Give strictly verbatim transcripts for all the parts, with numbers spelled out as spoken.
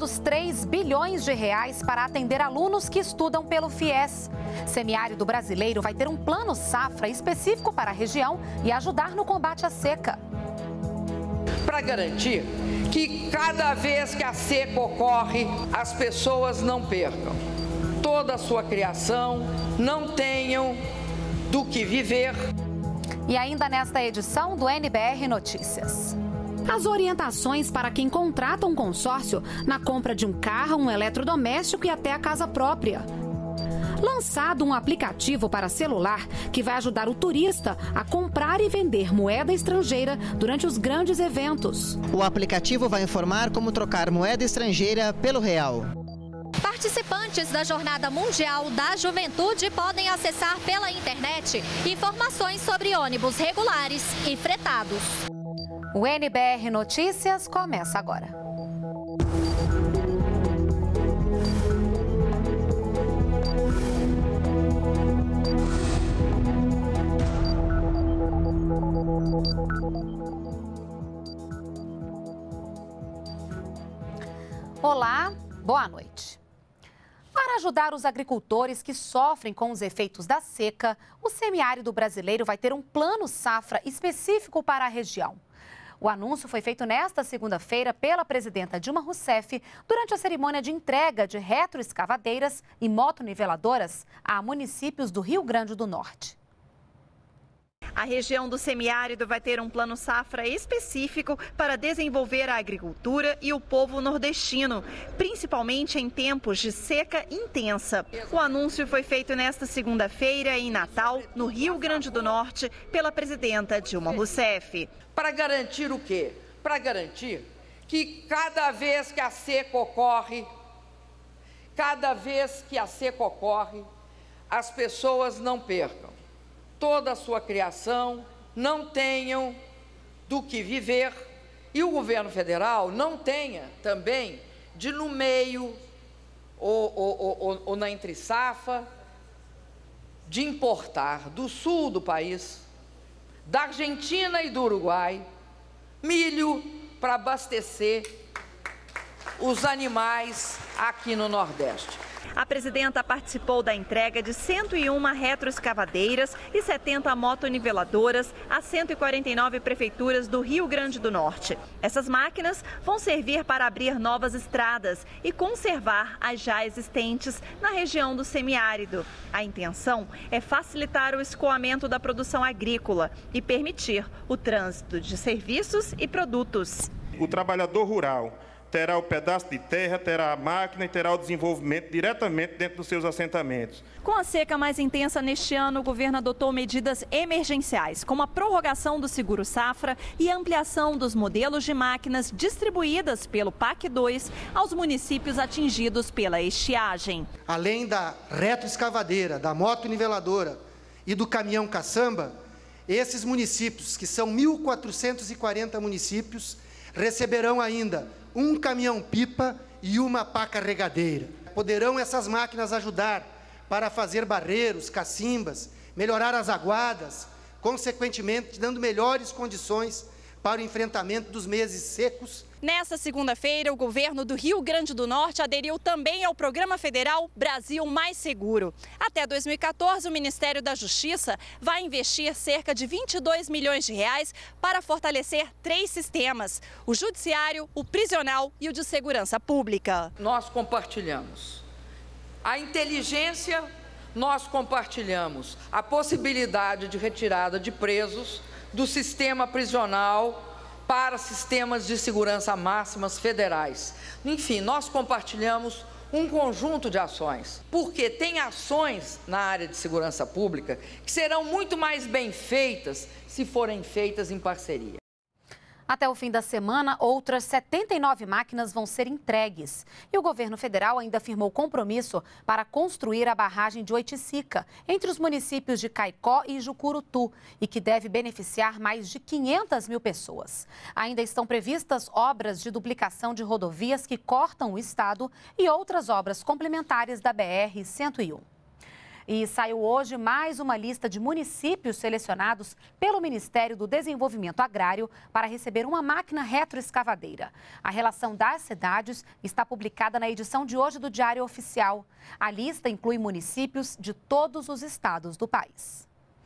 outros três bilhões de reais para atender alunos que estudam pelo FIES. Semiárido brasileiro vai ter um plano safra específico para a região e ajudar no combate à seca. Para garantir que cada vez que a seca ocorre, as pessoas não percam toda a sua criação, não tenham do que viver. E ainda nesta edição do N B R Notícias. As orientações para quem contrata um consórcio na compra de um carro, um eletrodoméstico e até a casa própria. Lançado um aplicativo para celular que vai ajudar o turista a comprar e vender moeda estrangeira durante os grandes eventos. O aplicativo vai informar como trocar moeda estrangeira pelo real. Participantes da Jornada Mundial da Juventude podem acessar pela internet informações sobre ônibus regulares e fretados. O N B R Notícias começa agora. Olá, boa noite. Para ajudar os agricultores que sofrem com os efeitos da seca, o semiárido brasileiro vai ter um plano safra específico para a região. O anúncio foi feito nesta segunda-feira pela presidenta Dilma Rousseff durante a cerimônia de entrega de retroescavadeiras e motoniveladoras a municípios do Rio Grande do Norte. A região do semiárido vai ter um plano safra específico para desenvolver a agricultura e o povo nordestino, principalmente em tempos de seca intensa. O anúncio foi feito nesta segunda-feira em Natal, no Rio Grande do Norte, pela presidenta Dilma Rousseff. Para garantir o quê? Para garantir que cada vez que a seca ocorre, cada vez que a seca ocorre, as pessoas não percam toda a sua criação, não tenham do que viver e o governo federal não tenha também de no meio ou, ou, ou, ou na entre-safra de importar do sul do país, da Argentina e do Uruguai, milho para abastecer os animais aqui no Nordeste. A presidenta participou da entrega de cento e uma retroescavadeiras e setenta motoniveladoras a cento e quarenta e nove prefeituras do Rio Grande do Norte. Essas máquinas vão servir para abrir novas estradas e conservar as já existentes na região do semiárido. A intenção é facilitar o escoamento da produção agrícola e permitir o trânsito de serviços e produtos. O trabalhador rural terá o pedaço de terra, terá a máquina e terá o desenvolvimento diretamente dentro dos seus assentamentos. Com a seca mais intensa neste ano, o governo adotou medidas emergenciais, como a prorrogação do seguro safra e a ampliação dos modelos de máquinas distribuídas pelo P A C dois aos municípios atingidos pela estiagem. Além da retroescavadeira, da motoniveladora e do caminhão caçamba, esses municípios, que são mil quatrocentos e quarenta municípios, receberão ainda um caminhão-pipa e uma pá carregadeira. Poderão essas máquinas ajudar para fazer barreiros, cacimbas, melhorar as aguadas, consequentemente dando melhores condições para o enfrentamento dos meses secos. Nesta segunda-feira, o governo do Rio Grande do Norte aderiu também ao Programa Federal Brasil Mais Seguro. Até dois mil e quatorze, o Ministério da Justiça vai investir cerca de vinte e dois milhões de reais para fortalecer três sistemas: o judiciário, o prisional e o de segurança pública. Nós compartilhamos a inteligência, nós compartilhamos a possibilidade de retirada de presos do sistema prisional para sistemas de segurança máximas federais. Enfim, nós compartilhamos um conjunto de ações, porque tem ações na área de segurança pública que serão muito mais bem feitas se forem feitas em parceria. Até o fim da semana, outras setenta e nove máquinas vão ser entregues. E o governo federal ainda firmou compromisso para construir a barragem de Oiticica, entre os municípios de Caicó e Jucurutu, e que deve beneficiar mais de quinhentas mil pessoas. Ainda estão previstas obras de duplicação de rodovias que cortam o estado e outras obras complementares da B R cento e um. E saiu hoje mais uma lista de municípios selecionados pelo Ministério do Desenvolvimento Agrário para receber uma máquina retroescavadeira. A relação das cidades está publicada na edição de hoje do Diário Oficial. A lista inclui municípios de todos os estados do país.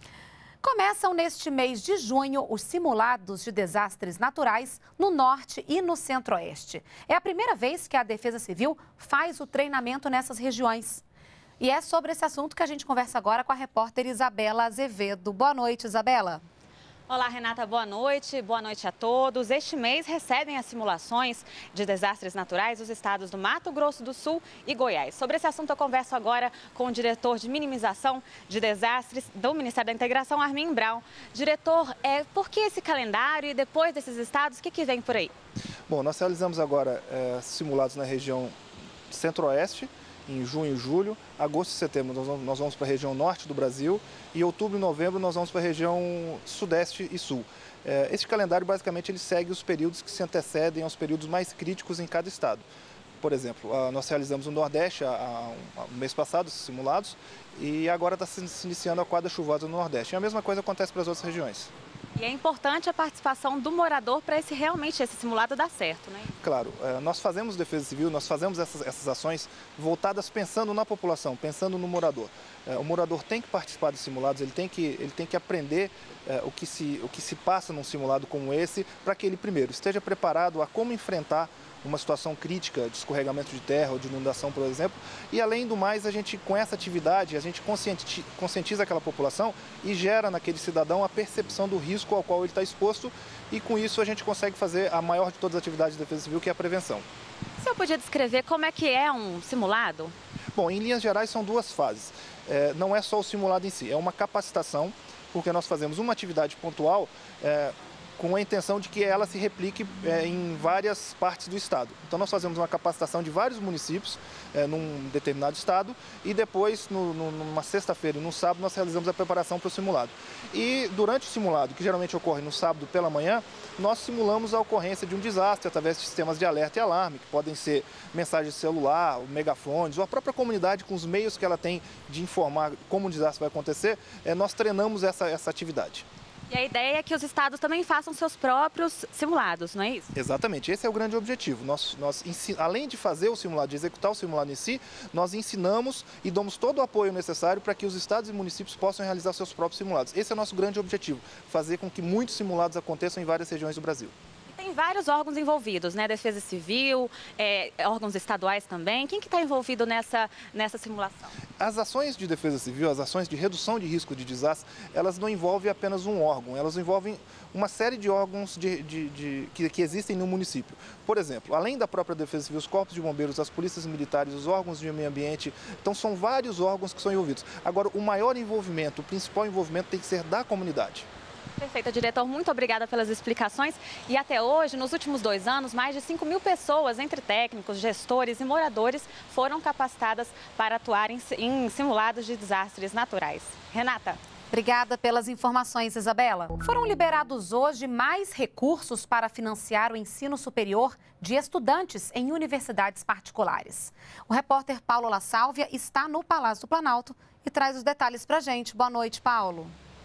Começam neste mês de junho os simulados de desastres naturais no norte e no centro-oeste. É a primeira vez que a Defesa Civil faz o treinamento nessas regiões. E é sobre esse assunto que a gente conversa agora com a repórter Isabela Azevedo. Boa noite, Isabela. Olá, Renata, boa noite. Boa noite a todos. Este mês recebem as simulações de desastres naturais os estados do Mato Grosso do Sul e Goiás. Sobre esse assunto eu converso agora com o diretor de minimização de desastres do Ministério da Integração, Armin Brown. Diretor, é, por que esse calendário e depois desses estados, o que, que vem por aí? Bom, nós realizamos agora é, simulados na região centro-oeste, em junho e julho. Agosto e setembro nós vamos, nós vamos para a região norte do Brasil e outubro e novembro nós vamos para a região sudeste e sul. É, esse calendário basicamente ele segue os períodos que se antecedem aos períodos mais críticos em cada estado. Por exemplo, a, nós realizamos no Nordeste há um mês passado esses simulados e agora está se, se iniciando a quadra chuvosa no Nordeste. E a mesma coisa acontece para as outras regiões. E é importante a participação do morador para esse realmente esse simulado dar certo, né? Claro, nós fazemos Defesa Civil, nós fazemos essas, essas ações voltadas pensando na população, pensando no morador. O morador tem que participar dos simulados, ele tem que, ele tem que aprender é, o, que se, o que se passa num simulado como esse, para que ele primeiro esteja preparado a como enfrentar uma situação crítica de escorregamento de terra ou de inundação, por exemplo. E além do mais, a gente com essa atividade, a gente conscientiza, conscientiza aquela população e gera naquele cidadão a percepção do risco ao qual ele está exposto e com isso a gente consegue fazer a maior de todas as atividades de defesa civil, que é a prevenção. O senhor podia descrever como é que é um simulado? Bom, em linhas gerais são duas fases. É, não é só o simulado em si, é uma capacitação, porque nós fazemos uma atividade pontual é, com a intenção de que ela se replique é, em várias partes do estado. Então nós fazemos uma capacitação de vários municípios é, num determinado estado e depois, no, no, numa sexta-feira e no sábado, nós realizamos a preparação para o simulado. E durante o simulado, que geralmente ocorre no sábado pela manhã, nós simulamos a ocorrência de um desastre através de sistemas de alerta e alarme, que podem ser mensagens de celular, megafones, ou a própria comunidade com os meios que ela tem de informar como um desastre vai acontecer, é, nós treinamos essa, essa atividade. E a ideia é que os estados também façam seus próprios simulados, não é isso? Exatamente, esse é o grande objetivo. Nós, nós, além de fazer o simulado, de executar o simulado em si, nós ensinamos e damos todo o apoio necessário para que os estados e municípios possam realizar seus próprios simulados. Esse é o nosso grande objetivo, fazer com que muitos simulados aconteçam em várias regiões do Brasil. Tem vários órgãos envolvidos, né? Defesa Civil, é, órgãos estaduais também. Quem que está envolvido nessa, nessa simulação? As ações de defesa civil, as ações de redução de risco de desastre, elas não envolvem apenas um órgão, elas envolvem uma série de órgãos de, de, de, que, que existem no município. Por exemplo, além da própria Defesa Civil, os corpos de bombeiros, as polícias militares, os órgãos de meio ambiente, então são vários órgãos que são envolvidos. Agora, o maior envolvimento, o principal envolvimento tem que ser da comunidade. Perfeito, diretor. Muito obrigada pelas explicações. E até hoje, nos últimos dois anos, mais de cinco mil pessoas, entre técnicos, gestores e moradores, foram capacitadas para atuar em, em simulados de desastres naturais. Renata. Obrigada pelas informações, Isabela. Foram liberados hoje mais recursos para financiar o ensino superior de estudantes em universidades particulares. O repórter Paulo La Sálvia está no Palácio do Planalto e traz os detalhes para a gente. Boa noite, Paulo.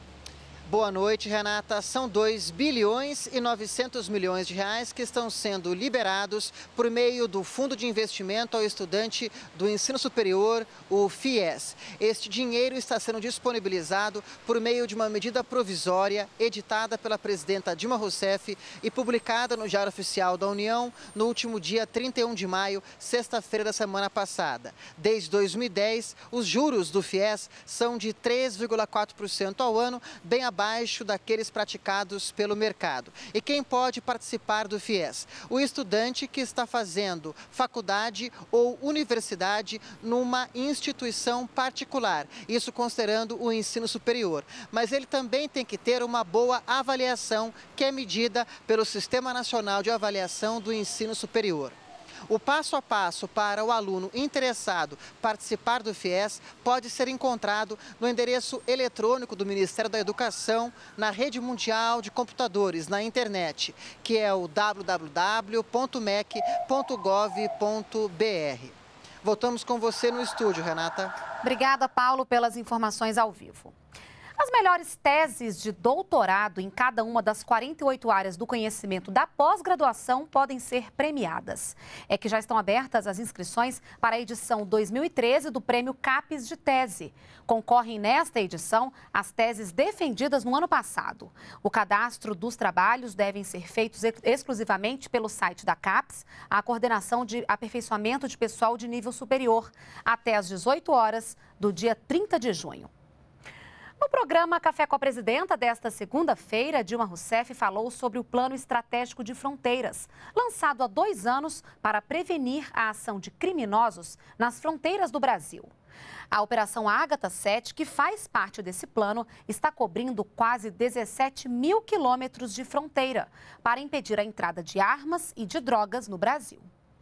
Boa noite, Renata. São dois bilhões e novecentos milhões de reais que estão sendo liberados por meio do Fundo de Investimento ao Estudante do Ensino Superior, o FIES. Este dinheiro está sendo disponibilizado por meio de uma medida provisória editada pela presidenta Dilma Rousseff e publicada no Diário Oficial da União no último dia trinta e um de maio, sexta-feira da semana passada. Desde dois mil e dez, os juros do FIES são de três vírgula quatro por cento ao ano, bem abaixo abaixo daqueles praticados pelo mercado. E quem pode participar do FIES? O estudante que está fazendo faculdade ou universidade numa instituição particular, isso considerando o ensino superior. Mas ele também tem que ter uma boa avaliação, que é medida pelo Sistema Nacional de Avaliação do Ensino Superior. O passo a passo para o aluno interessado participar do FIES pode ser encontrado no endereço eletrônico do Ministério da Educação na Rede Mundial de Computadores na internet, que é o w w w ponto m e c ponto gov ponto b r. Voltamos com você no estúdio, Renata. Obrigada, Paulo, pelas informações ao vivo. As melhores teses de doutorado em cada uma das quarenta e oito áreas do conhecimento da pós-graduação podem ser premiadas. É que já estão abertas as inscrições para a edição dois mil e treze do Prêmio CAPES de Tese. Concorrem nesta edição as teses defendidas no ano passado. O cadastro dos trabalhos devem ser feitos exclusivamente pelo site da CAPES, a Coordenação de Aperfeiçoamento de Pessoal de Nível Superior, até às dezoito horas do dia trinta de junho. No programa Café com a Presidenta desta segunda-feira, Dilma Rousseff falou sobre o Plano Estratégico de Fronteiras, lançado há dois anos para prevenir a ação de criminosos nas fronteiras do Brasil. A Operação Ágata sete, que faz parte desse plano, está cobrindo quase dezessete mil quilômetros de fronteira para impedir a entrada de armas e de drogas no Brasil.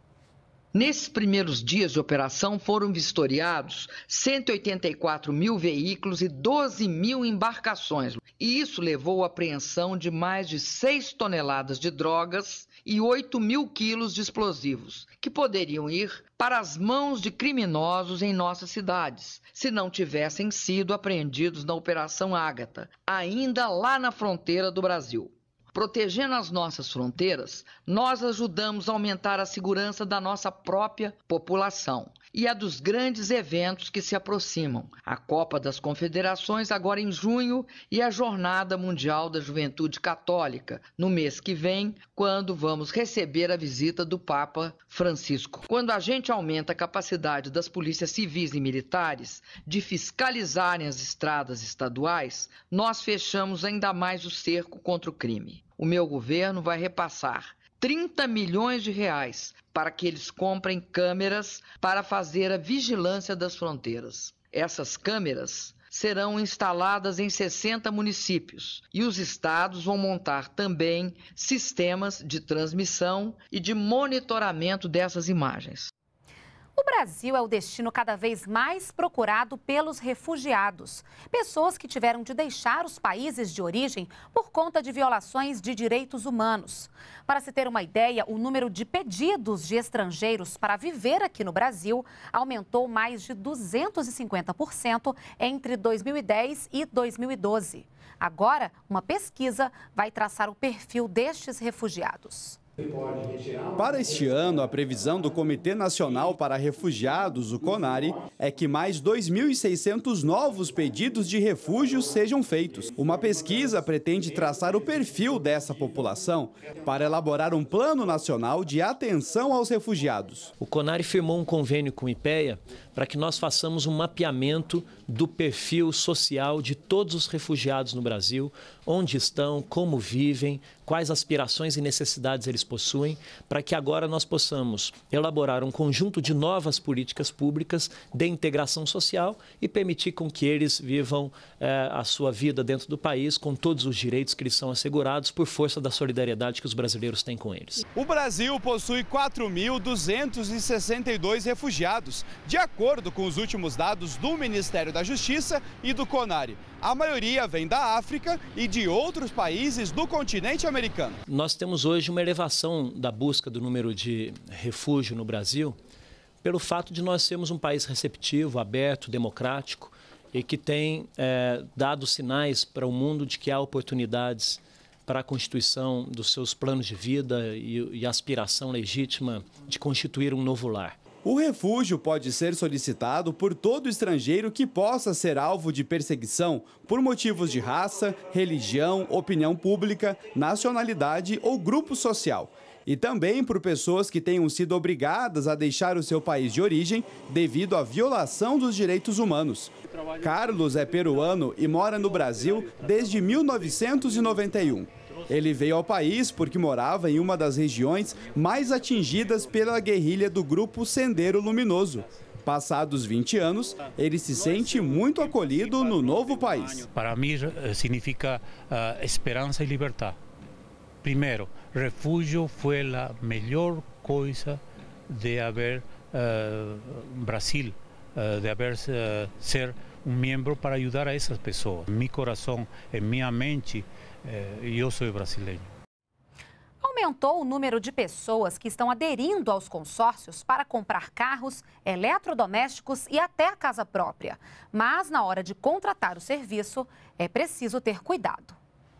Nesses primeiros dias de operação foram vistoriados cento e oitenta e quatro mil veículos e doze mil embarcações. E isso levou à apreensão de mais de seis toneladas de drogas e oito mil quilos de explosivos, que poderiam ir para as mãos de criminosos em nossas cidades, se não tivessem sido apreendidos na Operação Ágata, ainda lá na fronteira do Brasil. Protegendo as nossas fronteiras, nós ajudamos a aumentar a segurança da nossa própria população e a dos grandes eventos que se aproximam. A Copa das Confederações agora em junho e a Jornada Mundial da Juventude Católica no mês que vem, quando vamos receber a visita do Papa Francisco. Quando a gente aumenta a capacidade das polícias civis e militares de fiscalizarem as estradas estaduais, nós fechamos ainda mais o cerco contra o crime. O meu governo vai repassar trinta milhões de reais para que eles comprem câmeras para fazer a vigilância das fronteiras. Essas câmeras serão instaladas em sessenta municípios e os estados vão montar também sistemas de transmissão e de monitoramento dessas imagens. O Brasil é o destino cada vez mais procurado pelos refugiados, pessoas que tiveram de deixar os países de origem por conta de violações de direitos humanos. Para se ter uma ideia, o número de pedidos de estrangeiros para viver aqui no Brasil aumentou mais de duzentos e cinquenta por cento entre dois mil e dez e dois mil e doze. Agora, uma pesquisa vai traçar o perfil destes refugiados. Para este ano, a previsão do Comitê Nacional para Refugiados, o CONARE, é que mais dois mil e seiscentos novos pedidos de refúgio sejam feitos. Uma pesquisa pretende traçar o perfil dessa população para elaborar um plano nacional de atenção aos refugiados. O CONARE firmou um convênio com o IPEA para que nós façamos um mapeamento do perfil social de todos os refugiados no Brasil, onde estão, como vivem, quais aspirações e necessidades eles possuem, para que agora nós possamos elaborar um conjunto de novas políticas públicas de integração social e permitir com que eles vivam eh, a sua vida dentro do país com todos os direitos que lhes são assegurados por força da solidariedade que os brasileiros têm com eles. O Brasil possui quatro mil duzentos e sessenta e dois refugiados, de acordo com os últimos dados do Ministério da Justiça e do CONARE. A maioria vem da África e de outros países do continente americano. Nós temos hoje uma elevação da busca do número de refúgio no Brasil pelo fato de nós sermos um país receptivo, aberto, democrático e que tem é, dado sinais para o mundo de que há oportunidades para a constituição dos seus planos de vida e, e a aspiração legítima de constituir um novo lar. O refúgio pode ser solicitado por todo estrangeiro que possa ser alvo de perseguição por motivos de raça, religião, opinião pública, nacionalidade ou grupo social. E também por pessoas que tenham sido obrigadas a deixar o seu país de origem devido à violação dos direitos humanos. Carlos é peruano e mora no Brasil desde mil novecentos e noventa e um. Ele veio ao país porque morava em uma das regiões mais atingidas pela guerrilha do grupo Sendero Luminoso. Passados vinte anos, ele se sente muito acolhido no novo país. Para mim, significa uh, esperança e liberdade. Primeiro, refúgio foi a melhor coisa de haver uh, Brasil, uh, de haver uh, ser um membro para ajudar a essas pessoas. Meu coração e minha mente, eu sou brasileiro. Ao aumentou o número de pessoas que estão aderindo aos consórcios para comprar carros, eletrodomésticos e até a casa própria. Mas, na hora de contratar o serviço, é preciso ter cuidado.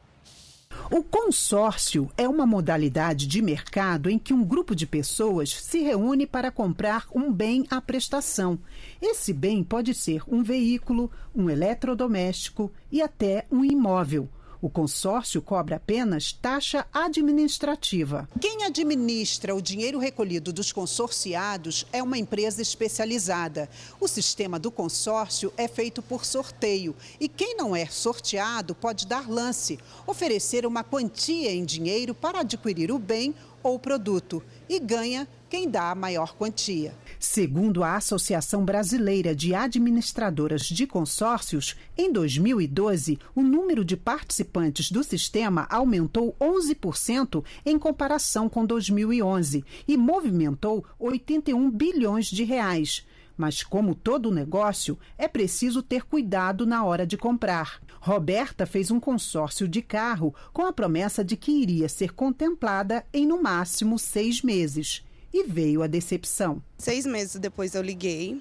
O consórcio é uma modalidade de mercado em que um grupo de pessoas se reúne para comprar um bem à prestação. Esse bem pode ser um veículo, um eletrodoméstico e até um imóvel. O consórcio cobra apenas taxa administrativa. Quem administra o dinheiro recolhido dos consorciados é uma empresa especializada. O sistema do consórcio é feito por sorteio e quem não é sorteado pode dar lance, oferecer uma quantia em dinheiro para adquirir o bem ou produto e ganha quem dá a maior quantia. Segundo a Associação Brasileira de Administradoras de Consórcios, em dois mil e doze, o número de participantes do sistema aumentou onze por cento em comparação com dois mil e onze e movimentou oitenta e um bilhões de reais. Mas, como todo negócio, é preciso ter cuidado na hora de comprar. Roberta fez um consórcio de carro com a promessa de que iria ser contemplada em, no máximo, seis meses. E veio a decepção. Seis meses depois eu liguei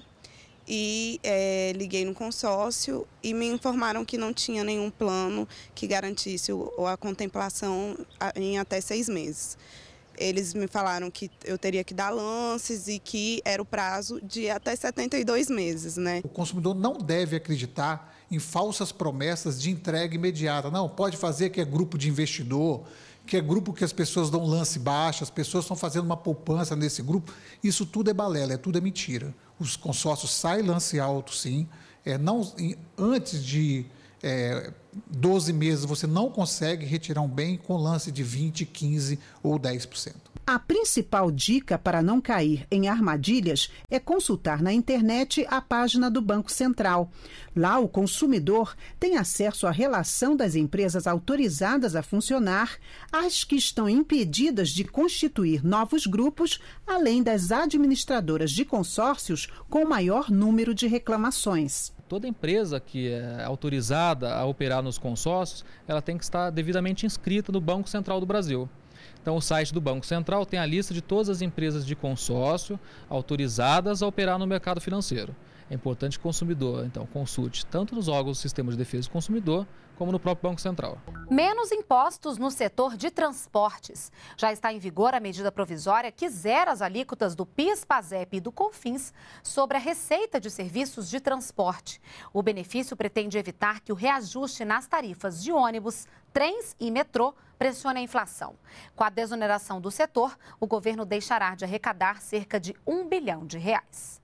e é, liguei no consórcio e me informaram que não tinha nenhum plano que garantisse o, a contemplação em até seis meses. Eles me falaram que eu teria que dar lances e que era o prazo de até setenta e dois meses, né? O consumidor não deve acreditar em falsas promessas de entrega imediata. Não, pode fazer que é grupo de investidor, que é grupo que as pessoas dão lance baixo, as pessoas estão fazendo uma poupança nesse grupo. Isso tudo é balela, é tudo é mentira. Os consórcios saem lance alto, sim. É, não, antes de é, doze meses, você não consegue retirar um bem com lance de vinte, quinze ou dez por cento. A principal dica para não cair em armadilhas é consultar na internet a página do Banco Central. Lá, o consumidor tem acesso à relação das empresas autorizadas a funcionar, as que estão impedidas de constituir novos grupos, além das administradoras de consórcios com maior número de reclamações. Toda empresa que é autorizada a operar nos consórcios, ela tem que estar devidamente inscrita no Banco Central do Brasil. Então, o site do Banco Central tem a lista de todas as empresas de consórcio autorizadas a operar no mercado financeiro. É importante que o consumidor, então, consulte tanto nos órgãos do Sistema de Defesa do Consumidor, como no próprio Banco Central. Menos impostos no setor de transportes. Já está em vigor a medida provisória que zera as alíquotas do PIS, PASEP e do COFINS sobre a receita de serviços de transporte. O benefício pretende evitar que o reajuste nas tarifas de ônibus, trens e metrô pressione a inflação. Com a desoneração do setor, o governo deixará de arrecadar cerca de um bilhão de reais.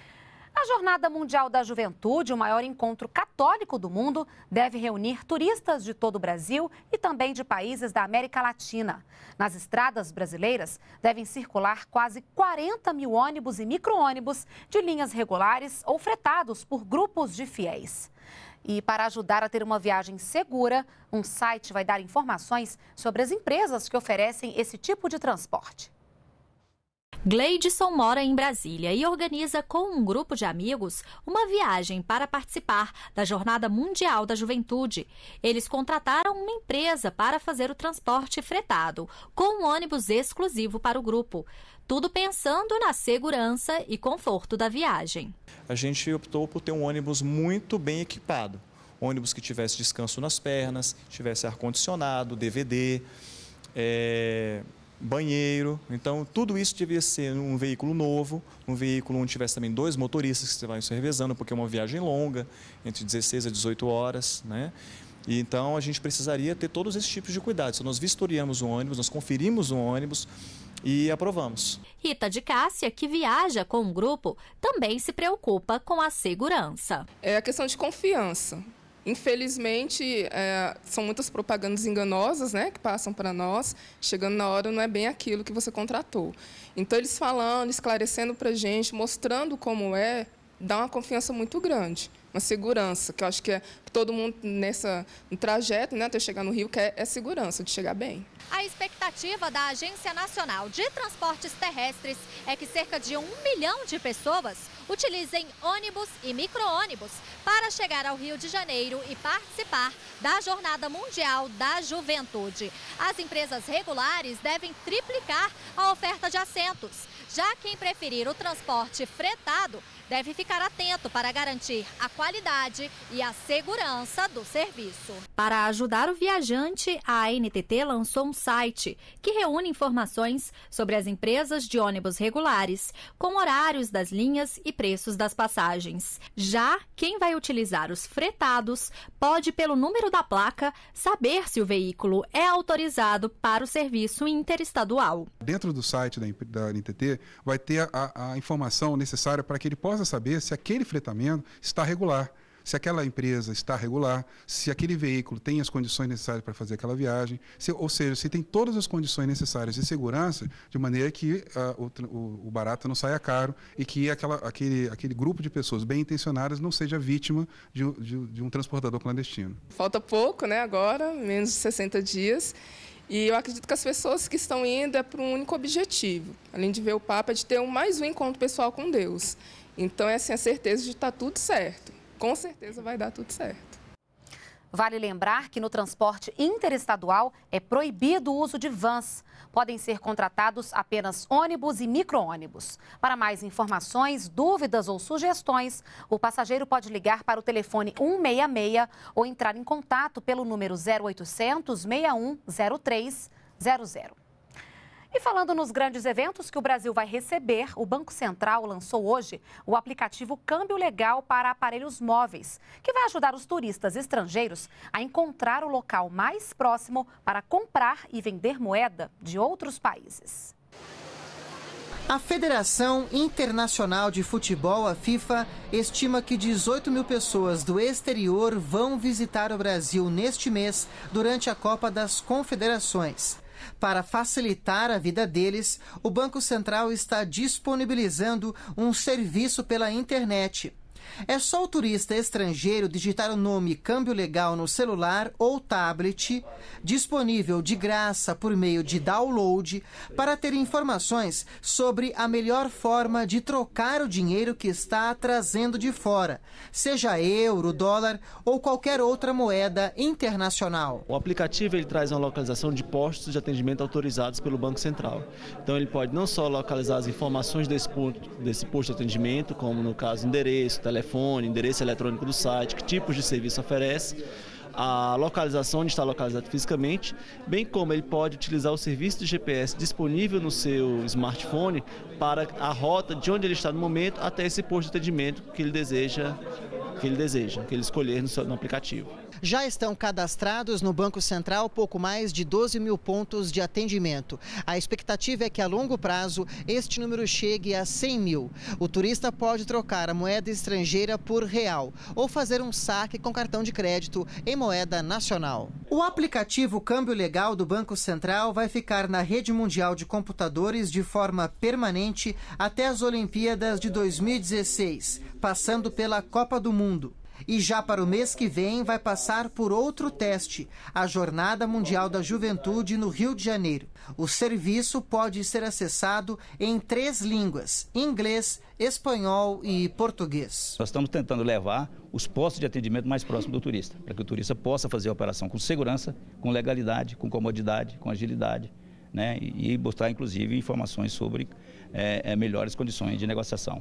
A Jornada Mundial da Juventude, o maior encontro católico do mundo, deve reunir turistas de todo o Brasil e também de países da América Latina. Nas estradas brasileiras, devem circular quase quarenta mil ônibus e micro-ônibus de linhas regulares ou fretados por grupos de fiéis. E para ajudar a ter uma viagem segura, um site vai dar informações sobre as empresas que oferecem esse tipo de transporte. Gleidson mora em Brasília e organiza com um grupo de amigos uma viagem para participar da Jornada Mundial da Juventude. Eles contrataram uma empresa para fazer o transporte fretado, com um ônibus exclusivo para o grupo. Tudo pensando na segurança e conforto da viagem. A gente optou por ter um ônibus muito bem equipado. Um ônibus que tivesse descanso nas pernas, tivesse ar-condicionado, D V D, é... banheiro. Então, tudo isso devia ser um veículo novo, um veículo onde tivesse também dois motoristas que você vai se revezando, porque é uma viagem longa, entre dezesseis a dezoito horas, né? E então, a gente precisaria ter todos esses tipos de cuidados. Então, nós vistoriamos o ônibus, nós conferimos o ônibus e aprovamos. Rita de Cássia, que viaja com um grupo, também se preocupa com a segurança. É a questão de confiança. Infelizmente, é, são muitas propagandas enganosas, né, que passam para nós. Chegando na hora, não é bem aquilo que você contratou. Então, eles falando, esclarecendo para a gente, mostrando como é, dá uma confiança muito grande, uma segurança, que eu acho que é que todo mundo nessa, no trajeto, né, até chegar no Rio, quer é segurança, de chegar bem. A expectativa da Agência Nacional de Transportes Terrestres é que cerca de um milhão de pessoas utilizem ônibus e micro-ônibus para chegar ao Rio de Janeiro e participar da Jornada Mundial da Juventude. As empresas regulares devem triplicar a oferta de assentos. Já quem preferir o transporte fretado deve ficar atento para garantir a qualidade e a segurança do serviço. Para ajudar o viajante, a A N T T lançou um site que reúne informações sobre as empresas de ônibus regulares, com horários das linhas e preços das passagens. Já quem vai utilizar os fretados pode, pelo número da placa, saber se o veículo é autorizado para o serviço interestadual. Dentro do site da A N T T vai ter a, a informação necessária para que ele possa saber se aquele fretamento está regular, se aquela empresa está regular, se aquele veículo tem as condições necessárias para fazer aquela viagem, se, ou seja, se tem todas as condições necessárias de segurança, de maneira que uh, o, o barato não saia caro e que aquela, aquele, aquele grupo de pessoas bem intencionadas não seja vítima de, de, de um transportador clandestino. Falta pouco, né, agora, menos de sessenta dias. E eu acredito que as pessoas que estão indo é para um único objetivo, além de ver o Papa, é de ter um, mais um encontro pessoal com Deus. Então, é assim, a certeza de estar tudo certo. Com certeza vai dar tudo certo. Vale lembrar que no transporte interestadual é proibido o uso de vans. Podem ser contratados apenas ônibus e micro-ônibus. Para mais informações, dúvidas ou sugestões, o passageiro pode ligar para o telefone um seis seis ou entrar em contato pelo número zero oitocentos, sessenta e um, zero três zero zero. E falando nos grandes eventos que o Brasil vai receber, o Banco Central lançou hoje o aplicativo Câmbio Legal para aparelhos móveis, que vai ajudar os turistas estrangeiros a encontrar o local mais próximo para comprar e vender moeda de outros países. A Federação Internacional de Futebol, a FIFA, estima que dezoito mil pessoas do exterior vão visitar o Brasil neste mês durante a Copa das Confederações. Para facilitar a vida deles, o Banco Central está disponibilizando um serviço pela internet. É só o turista estrangeiro digitar o nome Câmbio Legal no celular ou tablet, disponível de graça por meio de download, para ter informações sobre a melhor forma de trocar o dinheiro que está trazendo de fora, seja euro, dólar ou qualquer outra moeda internacional. O aplicativo ele traz uma localização de postos de atendimento autorizados pelo Banco Central. Então ele pode não só localizar as informações desse, ponto, desse posto de atendimento, como no caso endereço, telefone, endereço eletrônico do site, que tipos de serviço oferece, a localização onde está localizado fisicamente, bem como ele pode utilizar o serviço de G P S disponível no seu smartphone para a rota de onde ele está no momento até esse posto de atendimento que ele deseja, que ele deseja, que ele escolher no, seu, no aplicativo. Já estão cadastrados no Banco Central pouco mais de doze mil pontos de atendimento. A expectativa é que a longo prazo este número chegue a cem mil. O turista pode trocar a moeda estrangeira por real ou fazer um saque com cartão de crédito em moeda nacional. O aplicativo Câmbio Legal do Banco Central vai ficar na rede mundial de computadores de forma permanente até as Olimpíadas de dois mil e dezesseis, passando pela Copa do Mundo. E já para o mês que vem vai passar por outro teste, a Jornada Mundial da Juventude no Rio de Janeiro. O serviço pode ser acessado em três línguas: inglês, espanhol e português. Nós estamos tentando levar os postos de atendimento mais próximos do turista, para que o turista possa fazer a operação com segurança, com legalidade, com comodidade, com agilidade, né? E, e mostrar, inclusive, informações sobre é, melhores condições de negociação.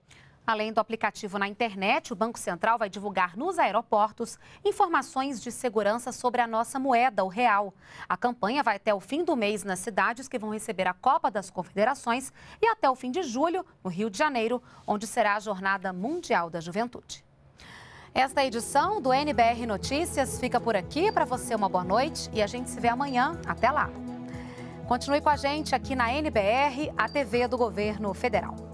Além do aplicativo na internet, o Banco Central vai divulgar nos aeroportos informações de segurança sobre a nossa moeda, o real. A campanha vai até o fim do mês nas cidades que vão receber a Copa das Confederações e até o fim de julho, no Rio de Janeiro, onde será a Jornada Mundial da Juventude. Esta edição do N B R Notícias fica por aqui. Para você, uma boa noite e a gente se vê amanhã. Até lá. Continue com a gente aqui na N B R, a T V do Governo Federal.